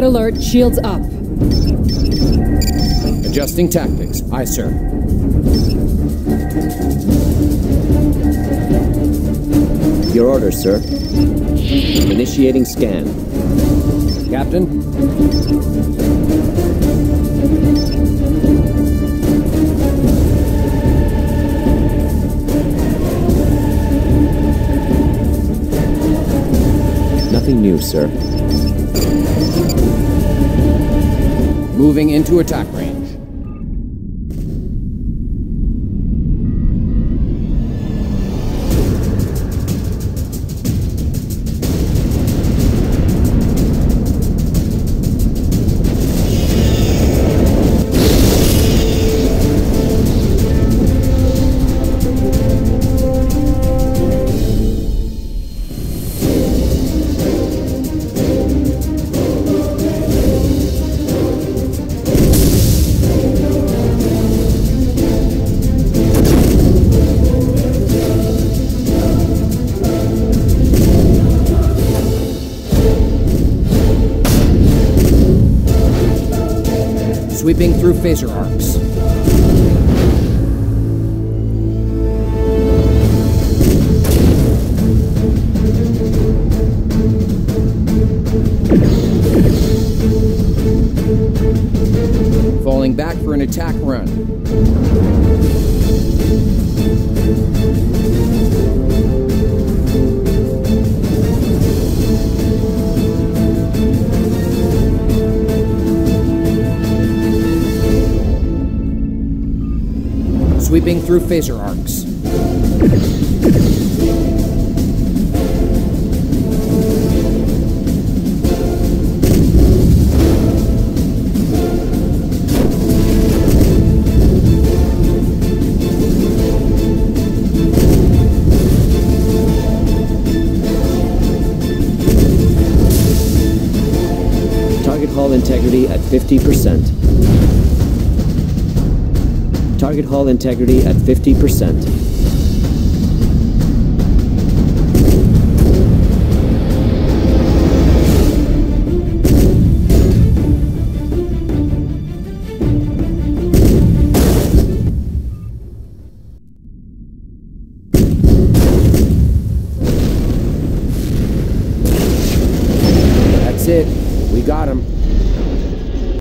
alert, shields up. Adjusting tactics. Aye, sir. Your orders, sir. Initiating scan. Captain? Nothing new, sir. Moving into attack range. Sweeping through phaser arcs. Falling back for an attack run. Sweeping through phaser arcs. Target hull integrity at 50%. Target hull integrity at 50%.